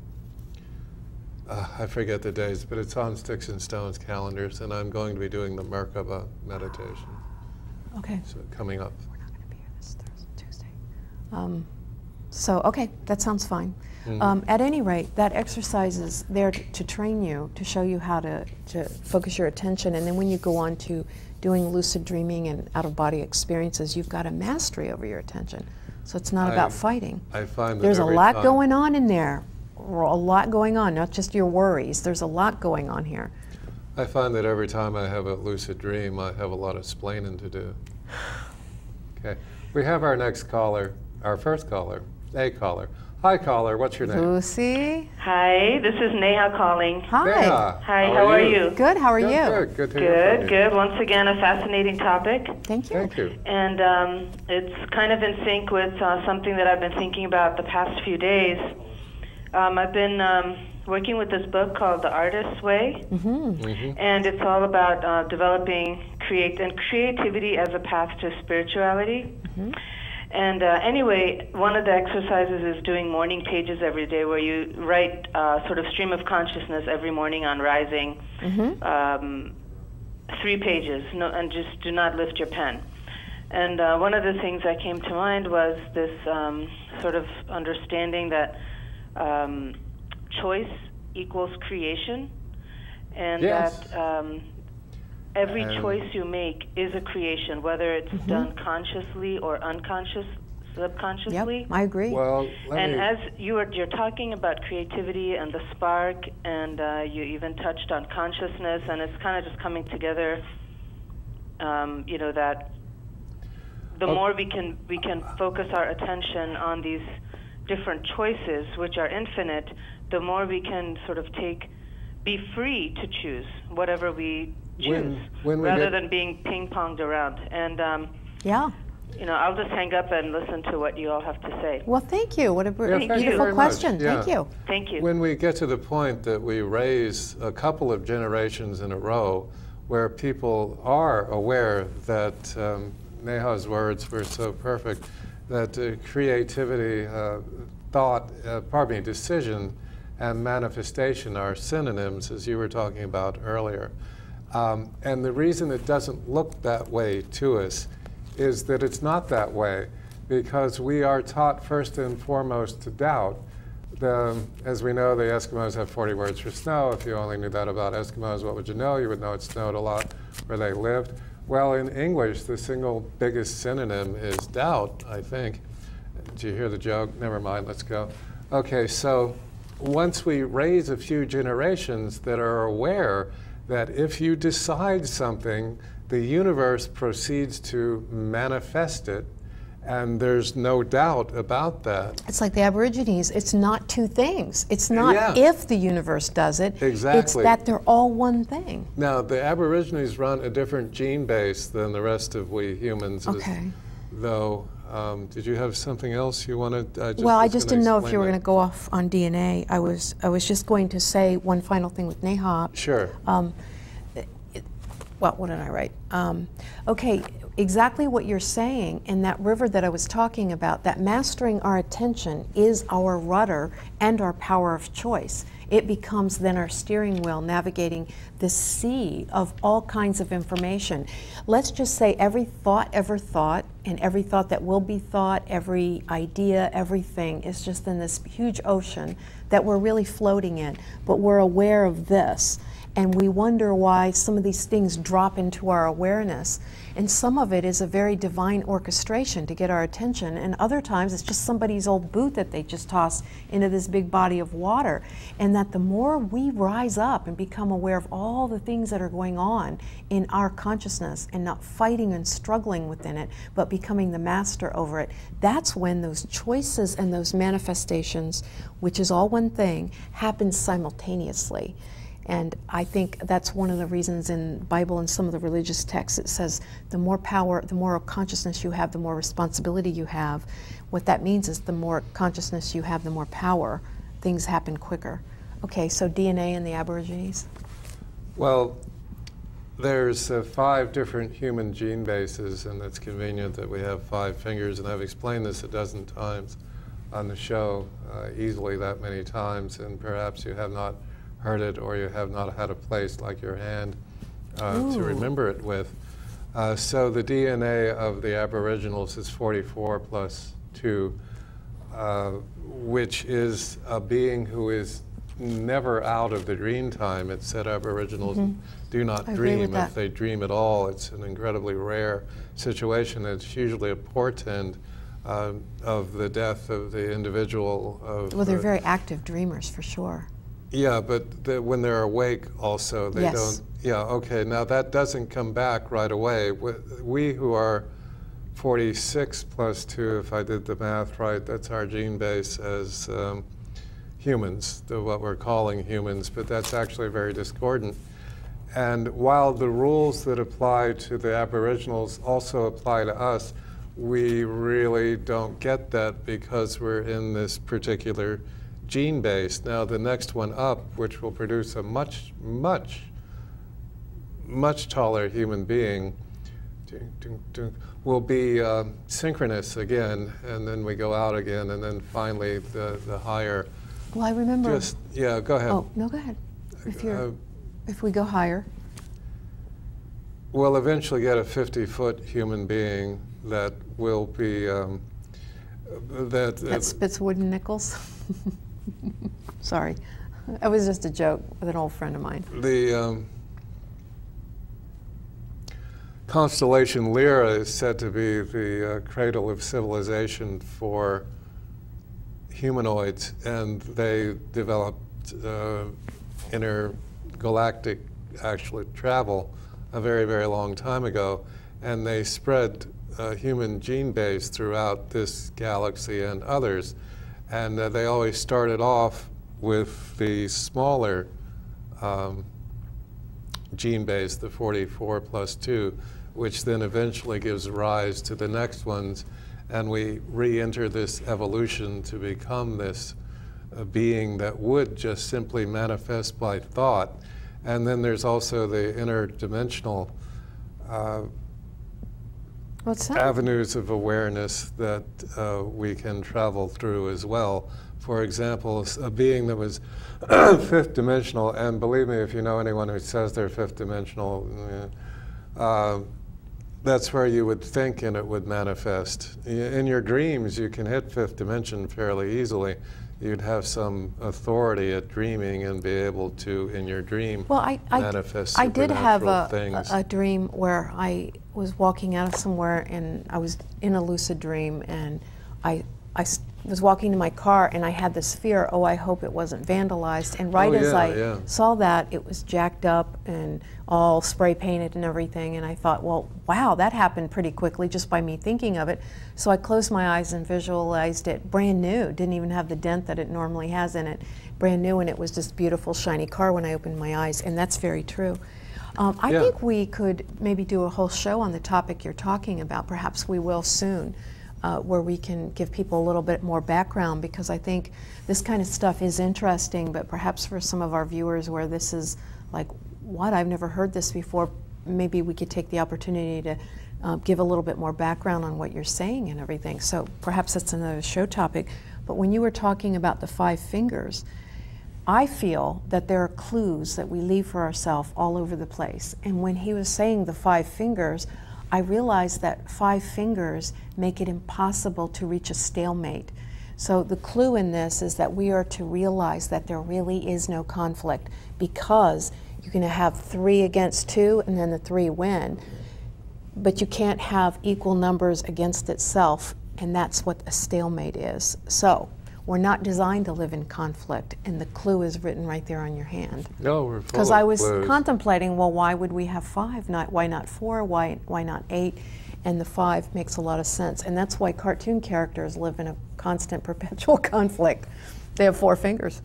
uh, I forget the days, but it's on Sticks and Stones calendars, and I'm going to be doing the Merkaba meditation. Okay. So coming up. We're not going to be here this Thursday, Tuesday. Um, so, okay, that sounds fine. Mm-hmm. um, at any rate, that exercise is there to, to train you, to show you how to, to focus your attention, and then when you go on to doing lucid dreaming and out-of-body experiences, you've got a mastery over your attention. So it's not I, about fighting. I find that there's a every lot time, going on in there. a lot going on, not just your worries. There's a lot going on here. I find that every time I have a lucid dream, I have a lot of splaining to do. Okay. We have our next caller, our first caller, a caller. Hi, caller. What's your name? Lucy. Hi, this is Neha calling. Hi. Neha, Hi, how, are you? Good. How are Good, you? Good. Good to hear from Good, you. good. Once again, a fascinating topic. Thank you. Thank you. And um, it's kind of in sync with uh, something that I've been thinking about the past few days. Um, I've been um, working with this book called The Artist's Way, Mm-hmm. Mm-hmm. and it's all about uh, developing create and creativity as a path to spirituality. Mm-hmm. And uh, anyway, one of the exercises is doing morning pages every day, where you write uh, sort of stream of consciousness every morning on rising, Mm-hmm. um, three pages, no, and just do not lift your pen. And uh, one of the things that came to mind was this um, sort of understanding that um, choice equals creation, and Yes. that um, every And- choice you make is a creation, whether it's Mhm. done consciously or unconscious, subconsciously. Yep, I agree. Well, let And me, as you are, you're talking about creativity and the spark, and uh, you even touched on consciousness, and it's kind of just coming together. Um, you know that the Oh. more we can we can focus our attention on these different choices, which are infinite, the more we can sort of take, be free to choose whatever we choose, When- when we rather get- than being ping-ponged around. And um, Yeah. you know, I'll just hang up and listen to what you all have to say. Well, thank you. What a br- Yeah, thank you beautiful very much. question. Yeah. Thank you. Thank you. when we get to the point that we raise a couple of generations in a row where people are aware that, um, Neha's words were so perfect, that uh, creativity, uh, thought, uh, pardon me, decision and manifestation are synonyms, as you were talking about earlier. Um, and the reason it doesn't look that way to us is that it's not that way, because we are taught first and foremost to doubt. The, as we know, the Eskimos have forty words for snow. If you only knew that about Eskimos, what would you know? You would know it snowed a lot where they lived. Well, in English, the single biggest synonym is doubt, I think. Did you hear the joke? Never mind, let's go. Okay, so once we raise a few generations that are aware that if you decide something, the universe proceeds to manifest it, and there's no doubt about that. It's like the Aborigines. It's not two things. It's not Yeah. if the universe does it. It's Exactly. that they're all one thing. Now, the Aborigines run a different gene base than the rest of we humans. as Okay. Though, um, did you have something else you wanted? I just Well, I was just gonna didn't know if explain you were that. going to go off on D N A. I was, I was just going to say one final thing with Neha. Sure. Um, it- well, what did I write? Um, okay, exactly what you're saying, and that river that I was talking about, that mastering our attention is our rudder and our power of choice. It becomes then our steering wheel navigating this sea of all kinds of information. Let's just say every thought ever thought, and every thought that will be thought, every idea, everything is just in this huge ocean that we're really floating in, but we're aware of this. And we wonder why some of these things drop into our awareness. And some of it is a very divine orchestration to get our attention, and other times it's just somebody's old boot that they just tossed into this big body of water. And that the more we rise up and become aware of all the things that are going on in our consciousness and not fighting and struggling within it, but becoming the master over it, that's when those choices and those manifestations, which is all one thing, happen simultaneously. And I think that's one of the reasons in Bible and some of the religious texts it says the more power, the more consciousness you have, the more responsibility you have. What that means is the more consciousness you have, the more power. Things happen quicker. Okay, so D N A and the Aborigines? Well, there's uh, five different human gene bases, and it's convenient that we have five fingers, and I've explained this a dozen times on the show, uh, easily that many times, and perhaps you have not heard it, or you have not had a place like your hand uh, to Ooh. remember it with. Uh, so the D N A of the Aboriginals is forty-four plus two, uh, which is a being who is never out of the dream time. It said Aboriginals Mhm. do not I agree dream. with that. If they dream at all, it's an incredibly rare situation. It's usually a portend uh, of the death of the individual. Of, Well, they're uh, very active dreamers, for sure. Yeah, but the, when they're awake also, they Yes. don't, yeah, okay, now that doesn't come back right away. We, we who are forty-six plus two, if I did the math right, that's our gene base as um, humans, the, what we're calling humans, but that's actually very discordant. And while the rules that apply to the Aboriginals also apply to us, we really don't get that because we're in this particular gene base. Now the next one up, which will produce a much, much, much taller human being, will be uh, synchronous again, and then we go out again, and then finally the, the higher. Well, I remember. Just, yeah, go ahead. Oh, no, go ahead. If you're, Uh, if we go higher. We'll eventually get a fifty-foot human being that will be, um, that... That uh, spits wooden nickels. Sorry. It was just a joke with an old friend of mine. The um, constellation Lyra is said to be the uh, cradle of civilization for humanoids, and they developed uh, intergalactic, actually, travel a very, very long time ago, and they spread uh, human gene base throughout this galaxy and others, and uh, they always started off with the smaller um, gene base, the forty-four plus two, which then eventually gives rise to the next ones, and we re-enter this evolution to become this uh, being that would just simply manifest by thought. And then there's also the interdimensional uh, What's that? avenues of awareness that uh, we can travel through as well. For example, a being that was fifth dimensional, and believe me, if you know anyone who says they're fifth dimensional, uh, that's where you would think and it would manifest. In your dreams, you can hit fifth dimension fairly easily. You'd have some authority at dreaming and be able to, in your dream, Well, I, I, manifest I did have supernatural a, things. a, a dream where I was walking out of somewhere and I was in a lucid dream, and I, I s- was walking to my car and I had this fear, oh, I hope it wasn't vandalized. And right Oh, as yeah, I yeah. saw that, it was jacked up and all spray painted and everything. And I thought, well, wow, that happened pretty quickly just by me thinking of it. So I closed my eyes and visualized it brand new. Didn't even have the dent that it normally has in it. Brand new, and it was this beautiful, shiny car when I opened my eyes. And that's very true. Um, I Yeah. think we could maybe do a whole show on the topic you're talking about. Perhaps we will soon. Uh, where we can give people a little bit more background, because I think this kind of stuff is interesting, but perhaps for some of our viewers where this is like, what, I've never heard this before, maybe we could take the opportunity to uh, give a little bit more background on what you're saying and everything. So perhaps that's another show topic. But when you were talking about the five fingers, I feel that there are clues that we leave for ourselves all over the place. And when he was saying the five fingers, I realized that five fingers make it impossible to reach a stalemate. So the clue in this is that we are to realize that there really is no conflict, because you're going to have three against two and then the three win. But you can't have equal numbers against itself, and that's what a stalemate is. So we're not designed to live in conflict, and the clue is written right there on your hand. No, we're full Because of I was clues. contemplating, well, why would we have five? Not why not four? Why why not eight? And the five makes a lot of sense, and that's why cartoon characters live in a constant, perpetual conflict. They have four fingers.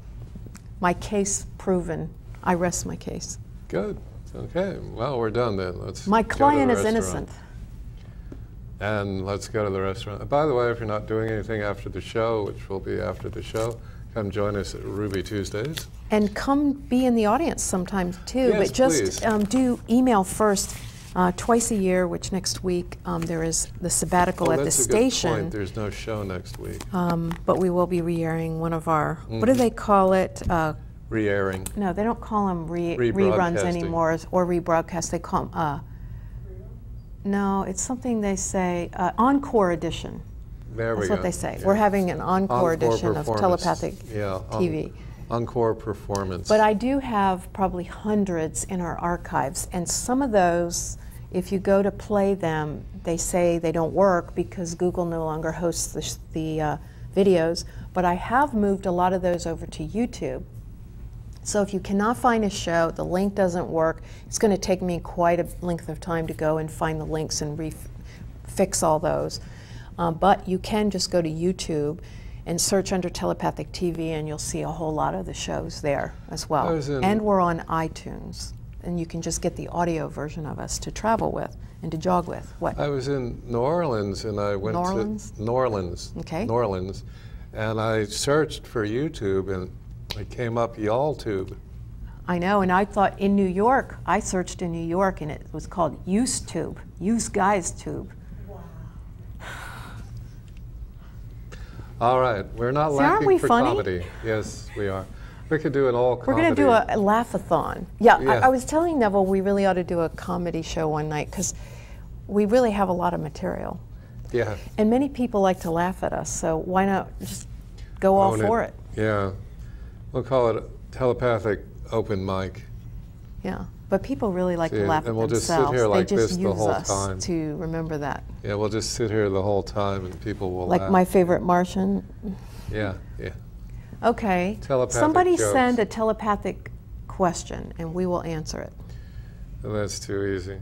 My case proven. I rest my case. Good. Okay. Well, we're done then. Let's. My go to the client is restaurant. innocent. And let's go to the restaurant. By the way, if you're not doing anything after the show, which will be after the show, come join us at Ruby Tuesdays. And come be in the audience sometimes too. Yes, but just please. um, do email first. Uh, twice a year, which next week um, there is the sabbatical Oh, at the that's a station. good point. There's no show next week. Um, but we will be re-airing one of our, what do Mhm. they call it? Uh, Re-airing. no, they don't call them re- Rebroadcasting. reruns anymore, or rebroadcast. They call them, uh, no, it's something they say, uh, encore edition. There we That's go. what they say. Yeah. We're having an encore, Encore edition of performance. telepathic Yeah, T V. en- encore performance. But I do have probably hundreds in our archives, and some of those, If you go to play them, they say they don't work because Google no longer hosts the, sh- the uh, videos, but I have moved a lot of those over to YouTube. So if you cannot find a show, the link doesn't work, it's going to take me quite a length of time to go and find the links and re fix all those. Um, but you can just go to YouTube and search under Telepathic T V, and you'll see a whole lot of the shows there as well. And we're on iTunes, and you can just get the audio version of us to travel with and to jog with. What? I was in New Orleans, and I went New Orleans? to New Orleans. Okay. New Orleans, and I searched for YouTube, and it came up YallTube. I know, and I thought in New York, I searched in New York, and it was called UseTube, Use Guys Tube. All right, we're not See, aren't lacking we for funny? comedy. Yes, we are. We could do an all comedy. We're going to do a, a laugh-a-thon. Yeah, Yeah. I, I was telling Neville we really ought to do a comedy show one night because we really have a lot of material. Yeah. And many people like to laugh at us, so why not just go all Own for it. it. Yeah. We'll call it telepathic open mic. Yeah, but people really like See, to laugh and at we'll just sit themselves. here like they just this the use whole us time. to remember that. Yeah, we'll just sit here the whole time and people will Like laugh. my favorite Martian. Yeah, yeah. Okay. Telepathic Somebody jokes. send a telepathic question and we will answer it. And that's too easy.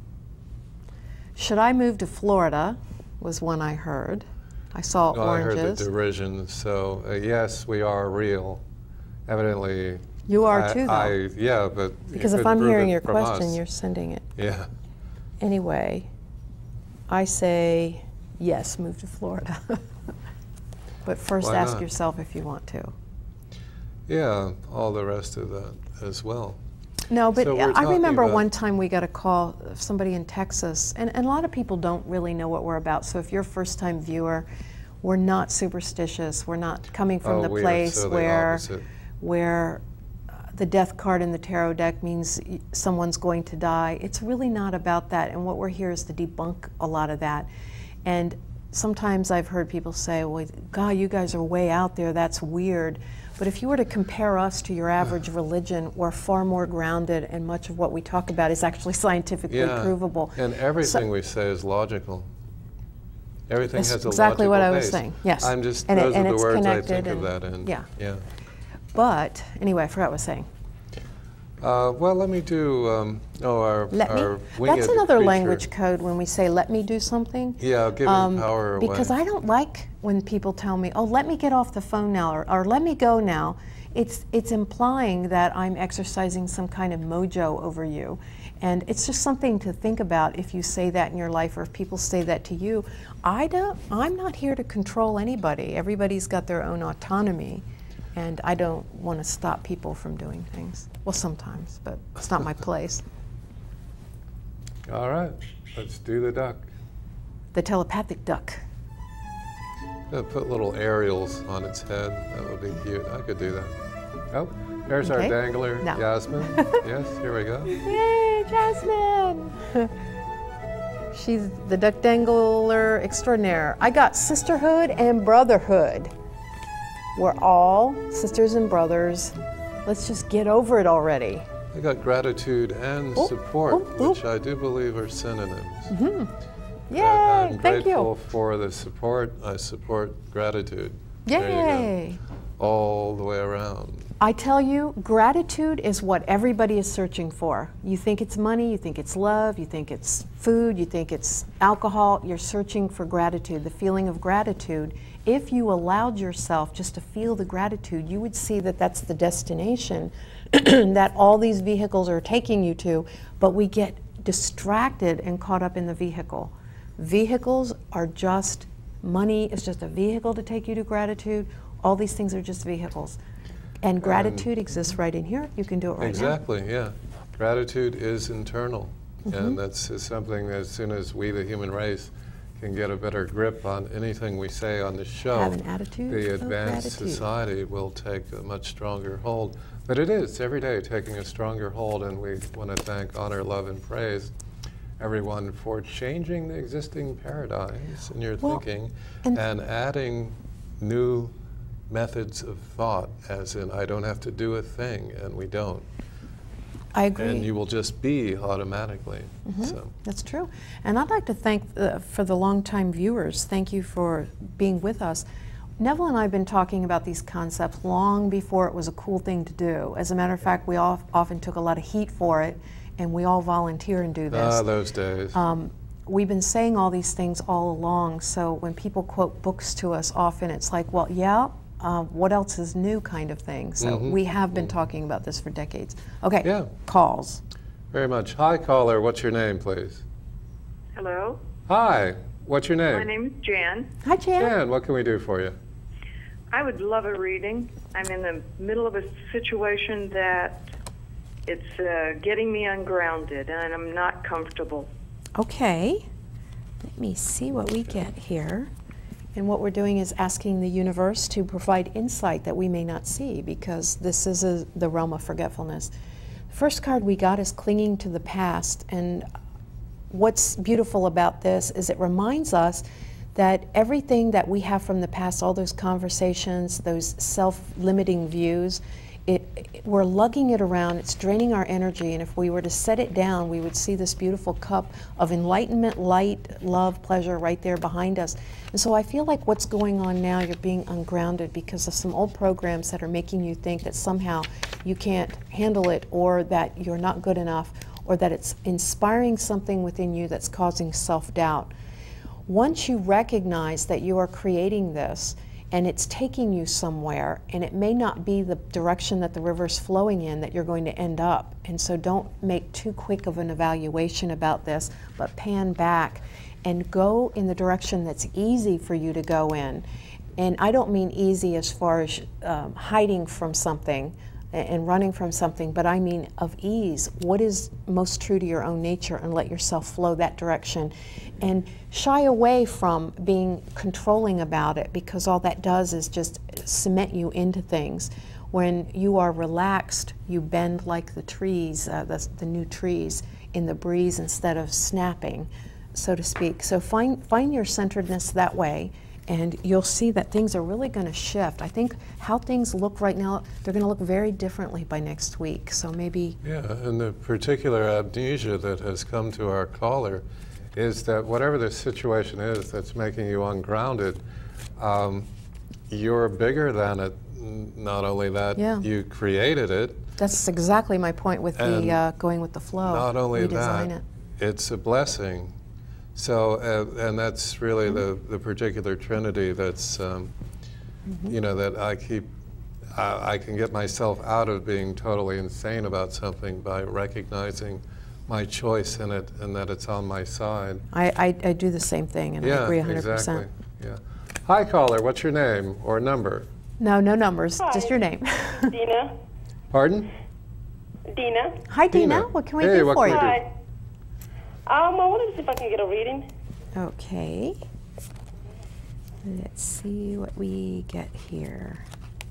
Should I move to Florida? Was one I heard. I saw No, I heard oranges. the derision, so uh, yes, we are real. Evidently. You are I, too, though. I, yeah, but you Because if couldn't I'm prove hearing it your from question, us. you're sending it. Yeah. Anyway, I say yes, move to Florida. But first Why ask not? yourself if you want to. Yeah, all the rest of that as well. No, but So we're I talking remember about- one time we got a call of somebody in Texas, and, and a lot of people don't really know what we're about. So if you're a first-time viewer, we're not superstitious. We're not coming from Oh, the we are place so the where, opposite. where uh, the death card in the tarot deck means y- someone's going to die. It's really not about that. And what we're here is to debunk a lot of that. And sometimes I've heard people say, well, God, you guys are way out there. That's weird. But if you were to compare us to your average religion, we're far more grounded, and much of what we talk about is actually scientifically Yeah, provable. and everything So- we say is logical. Everything That's has a exactly logical what I was base. saying, yes. I'm just, And it- those and are the it's words I connected think of and- that in. yeah. Yeah. But anyway, I forgot what I was saying. Uh, well, let me do, um, oh, our, Let our me. winged That's another creature. language code when we say "let me do something." Yeah, giving Um, power away. Because I don't like when people tell me, "Oh, let me get off the phone now," or, or "Let me go now." It's it's implying that I'm exercising some kind of mojo over you, and it's just something to think about if you say that in your life, or if people say that to you. I don't. I'm not here to control anybody. Everybody's got their own autonomy, and I don't want to stop people from doing things. Well, sometimes, but it's not my place. All right, let's do the duck. The telepathic duck. Uh, put little aerials on its head. That would be cute. I could do that. Oh, there's Okay. our dangler, No. Jasmine. Yes, here we go. Yay, Jasmine! She's the duck dangler extraordinaire. I got sisterhood and brotherhood. We're all sisters and brothers. Let's just get over it already. I got gratitude and Oop, support, oop, which oop. I do believe are synonyms. Yay! I'm Thank grateful you. for the support. I support gratitude. There you Yay! go. All the way around. I tell you, gratitude is what everybody is searching for. You think it's money, you think it's love, you think it's food, you think it's alcohol. You're searching for gratitude, the feeling of gratitude. If you allowed yourself just to feel the gratitude, you would see that that's the destination that all these vehicles are taking you to, but we get distracted and caught up in the vehicle. Vehicles are just, money is just a vehicle to take you to gratitude. All these things are just vehicles. And gratitude exists right in here. You can do it right Exactly, yeah. Gratitude is internal. Mm-hmm. And that's is something that as soon as we, the human race, can get a better grip on anything we say on the show, Have an attitude the of advanced gratitude. society will take a much stronger hold. But it is every day taking a stronger hold, and we want to thank, honor, love, and praise everyone for changing the existing paradigms in your Well, thinking and- and adding new methods of thought, as in I don't have to do a thing, and we don't. I agree. And you will just be automatically. Mm-hmm. So. That's true. And I'd like to thank, uh, for the longtime viewers, thank you for being with us. Neville and I have been talking about these concepts long before it was a cool thing to do. As a matter of fact, we all, often took a lot of heat for it, and we all volunteer and do this. Ah, those days. Um, we've been saying all these things all along, so when people quote books to us, often it's like, well, yeah, uh, what else is new kind of thing. So mm-hmm. we have been talking about this for decades. Okay, yeah. calls. Very much. Hi, caller. What's your name, please? Hello. Hi. What's your name? My name is Jan. Hi, Jan. Jan, what can we do for you? I would love a reading. I'm in the middle of a situation that it's uh, getting me ungrounded, and I'm not comfortable. Okay. Let me see what we get here. And what we're doing is asking the universe to provide insight that we may not see, because this is a, the realm of forgetfulness. The first card we got is clinging to the past, and what's beautiful about this is it reminds us that everything that we have from the past, all those conversations, those self-limiting views, it, it, we're lugging it around, it's draining our energy, and if we were to set it down, we would see this beautiful cup of enlightenment, light, love, pleasure right there behind us. And so I feel like what's going on now, you're being ungrounded because of some old programs that are making you think that somehow you can't handle it, or that you're not good enough, or that it's inspiring something within you that's causing self-doubt. Once you recognize that you are creating this and it's taking you somewhere, and it may not be the direction that the river's flowing in that you're going to end up. And so don't make too quick of an evaluation about this, but pan back and go in the direction that's easy for you to go in. And I don't mean easy as far as um, hiding from something and running from something, but I mean of ease. What is most true to your own nature, and let yourself flow that direction. And shy away from being controlling about it, because all that does is just cement you into things. When you are relaxed, you bend like the trees, uh, the, the new trees in the breeze, instead of snapping, so to speak. So find, find your centeredness that way, and you'll see that things are really going to shift. I think how things look right now, they're going to look very differently by next week. So maybe... Yeah, and the particular amnesia that has come to our caller is that whatever the situation is that's making you ungrounded, um, you're bigger than it. Not only that, yeah. you created it. That's exactly my point with and the uh, going with the flow. Not only Redesign that, it. it's a blessing. So, uh, and that's really mm-hmm. the, the particular trinity that's, um, mm-hmm. you know, that I keep, I, I can get myself out of being totally insane about something by recognizing my choice in it and that it's on my side. I, I, I do the same thing, and yeah, I agree one hundred percent. Exactly. Yeah. Hi, caller. What's your name or number? No, no numbers. Hi. Just your name. Dina. Pardon? Dina. Hi, Dina. Dina. What can we hey, do what for can you? we do? Hi. Um, I wanted to see if I can get a reading. Okay. Let's see what we get here.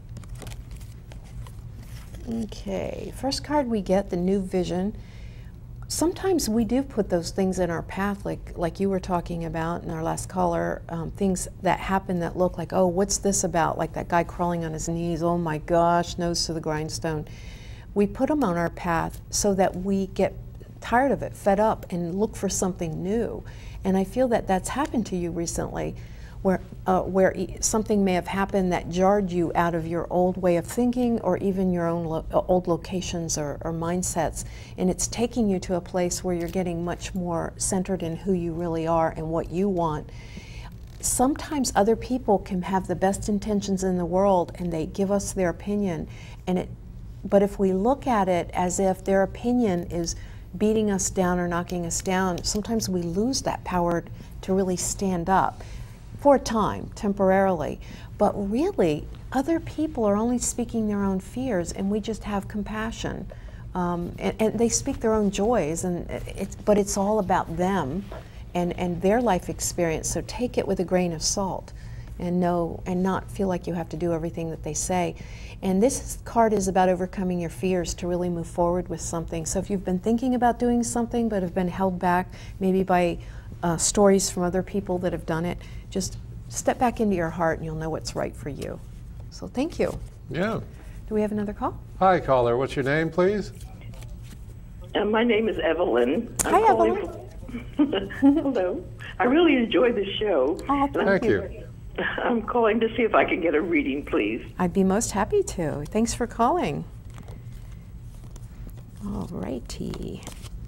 Okay. First card we get, the new vision. Sometimes we do put those things in our path, like like you were talking about in our last caller, um, things that happen that look like, oh, what's this about? Like that guy crawling on his knees, oh my gosh, nose to the grindstone. We put them on our path so that we get tired of it, fed up, and look for something new. And I feel that that's happened to you recently, where uh, where e something may have happened that jarred you out of your old way of thinking, or even your own lo old locations or, or mindsets, and it's taking you to a place where you're getting much more centered in who you really are and what you want. Sometimes other people can have the best intentions in the world, and they give us their opinion, and it. But if we look at it as if their opinion is beating us down or knocking us down, sometimes we lose that power to really stand up. For a time, temporarily. But really, other people are only speaking their own fears, and we just have compassion. Um, and, and they speak their own joys, and it's, but it's all about them and, and their life experience. So take it with a grain of salt, and know, and not feel like you have to do everything that they say. And this card is about overcoming your fears to really move forward with something. So if you've been thinking about doing something but have been held back, maybe by uh, stories from other people that have done it, just step back into your heart and you'll know what's right for you. So thank you. Yeah. Do we have another call? Hi, caller. What's your name, please? Uh, my name is Evelyn. I'm Hi, calling Evelyn. from- Hello. I really enjoyed the show. Oh, And I'm- Thank you. I'm calling to see if I can get a reading, please. I'd be most happy to. Thanks for calling. All righty.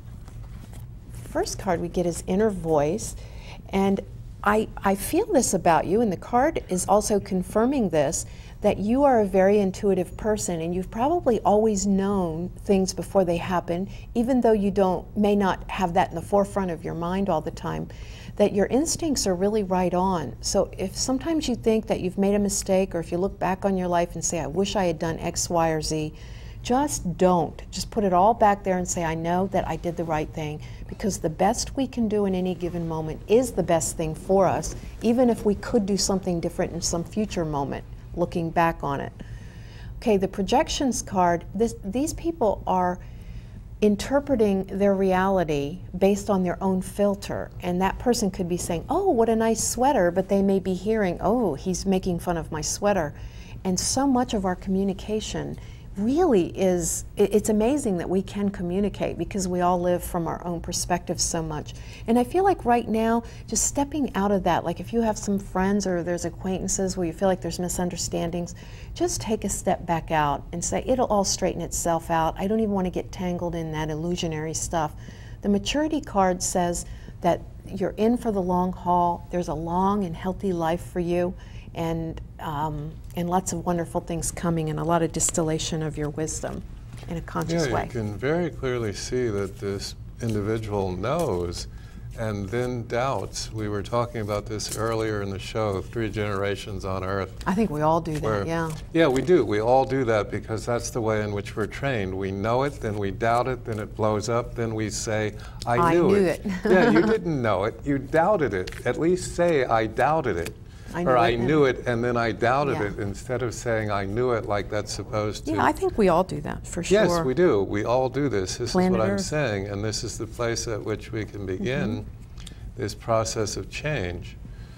First card we get is Inner Voice. And I, I feel this about you, and the card is also confirming this, that you are a very intuitive person, and you've probably always known things before they happen, even though you don't may not have that in the forefront of your mind all the time, that your instincts are really right on. So if sometimes you think that you've made a mistake, or if you look back on your life and say, I wish I had done X, Y, or Z, just don't. Just put it all back there and say, I know that I did the right thing, because the best we can do in any given moment is the best thing for us, even if we could do something different in some future moment, looking back on it. Okay, the projections card, this, these people are interpreting their reality based on their own filter, and that person could be saying, oh, what a nice sweater, but they may be hearing, oh, he's making fun of my sweater. And so much of our communication really is, it's amazing that we can communicate, because we all live from our own perspectives so much. And I feel like right now, just stepping out of that, like if you have some friends or there's acquaintances where you feel like there's misunderstandings, just take a step back out and say, it'll all straighten itself out. I don't even want to get tangled in that illusionary stuff. The maturity card says that you're in for the long haul. There's a long and healthy life for you, and um, and lots of wonderful things coming, and a lot of distillation of your wisdom in a conscious Yeah, way. you can very clearly see that this individual knows and then doubts. We were talking about this earlier in the show, Three Generations on Earth. I think we all do that, where- yeah. Yeah, we do. We all do that, because that's the way in which we're trained. We know it, then we doubt it, then it blows up, then we say, I, I knew, knew it. it. Yeah, you didn't know it. You doubted it. At least say, I doubted it. I or knew I it and- knew it, and then I doubted Yeah. it, instead of saying, I knew it, like that's supposed to. Yeah, I think we all do that, for sure. Yes, we do. We all do this. This Planet is what I'm Earth. saying, and this is the place at which we can begin Mm-hmm. this process of change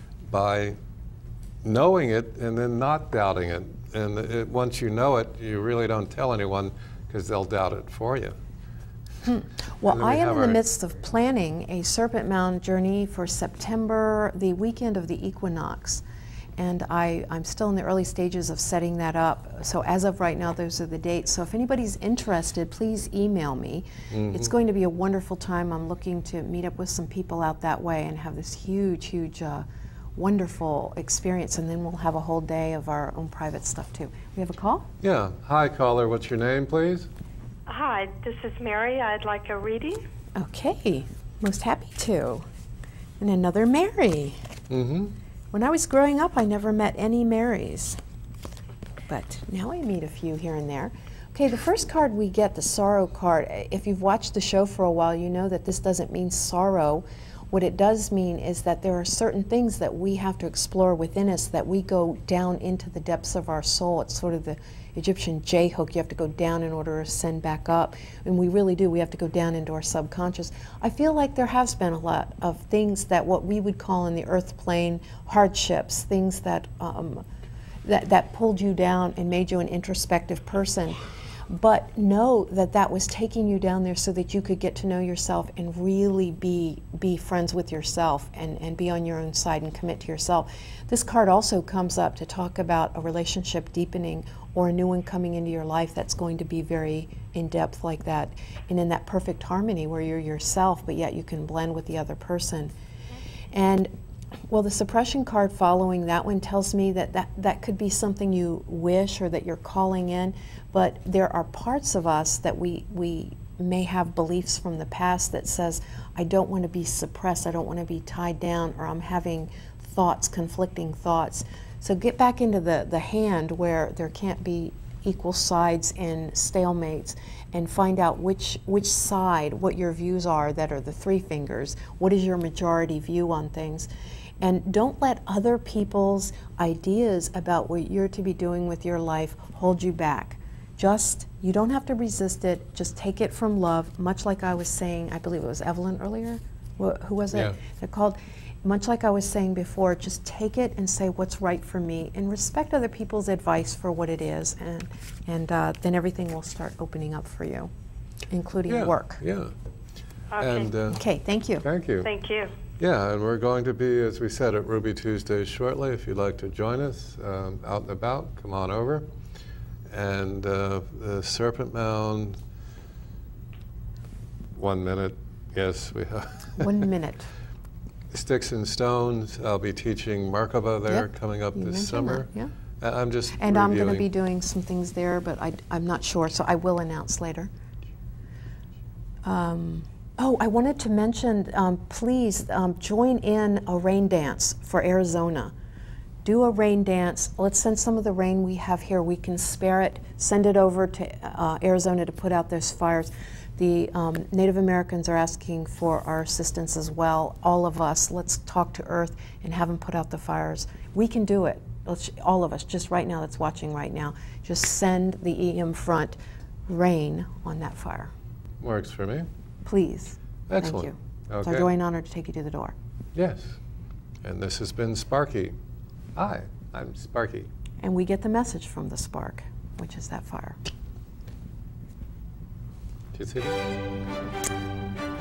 by knowing it and then not doubting it. And it, once you know it, you really don't tell anyone, because they'll doubt it for you. And Well, then I we am have in the our- midst of planning a Serpent Mound journey for September, the weekend of the equinox. And I, I'm still in the early stages of setting that up. So as of right now, those are the dates. So if anybody's interested, please email me. Mm-hmm. It's going to be a wonderful time. I'm looking to meet up with some people out that way and have this huge, huge, uh, wonderful experience. And then we'll have a whole day of our own private stuff too. We have a call? Yeah. Hi, caller. What's your name, please? Hi, this is Mary. I'd like a reading. Okay, most happy to. And another Mary. Mm-hmm. When I was growing up, I never met any Marys, but now I meet a few here and there. Okay, the first card we get, the sorrow card, if you've watched the show for a while, you know that this doesn't mean sorrow. What it does mean is that there are certain things that we have to explore within us, that we go down into the depths of our soul. It's sort of the Egyptian J-hook. You have to go down in order to ascend back up. And we really do. We have to go down into our subconscious. I feel like there has been a lot of things that what we would call in the earth plane hardships, things that, um, that, that pulled you down and made you an introspective person. But know that that was taking you down there so that you could get to know yourself and really be be friends with yourself and, and be on your own side and commit to yourself. This card also comes up to talk about a relationship deepening or a new one coming into your life that's going to be very in-depth like that and in that perfect harmony where you're yourself but yet you can blend with the other person. And well, the suppression card following that one tells me that, that that could be something you wish or that you're calling in, but there are parts of us that we, we may have beliefs from the past that says, I don't want to be suppressed, I don't want to be tied down, or I'm having thoughts, conflicting thoughts. So get back into the, the hand where there can't be equal sides and stalemates, and find out which which side, what your views are that are the three fingers, what is your majority view on things. And don't let other people's ideas about what you're to be doing with your life hold you back. Just, you don't have to resist it, just take it from love, much like I was saying, I believe it was Evelyn earlier, Wh- who was it? Yeah. That called, much like I was saying before, just take it and say what's right for me and respect other people's advice for what it is, and, and uh, then everything will start opening up for you. including Yeah, work. Yeah. Okay. And uh, Okay, thank you. thank you. Thank you. Yeah, and we're going to be, as we said, at Ruby Tuesdays shortly. If you'd like to join us um, out and about, come on over. And uh, the Serpent Mound, one minute, yes, we have. One minute. Sticks and Stones, I'll be teaching Markova there Yep, coming up you this mentioned summer. that, yeah. I- I'm just And I'm going to reviewing. be doing some things there, but I, I'm not sure, so I will announce later. Um, oh, I wanted to mention, um, please um, join in a rain dance for Arizona. Do a rain dance. Let's send some of the rain we have here. We can spare it, send it over to uh, Arizona to put out those fires. The um, Native Americans are asking for our assistance as well. All of us, let's talk to Earth and have them put out the fires. We can do it. Let's, all of us, just right now, that's watching right now, just send the E M front rain on that fire. Works for me. Please. Excellent. Thank you. It's Okay. our joy and honor to take you to the door. Yes. And this has been Sparky. Hi, I'm Sparky. And we get the message from the spark, which is that fire. Do you see that?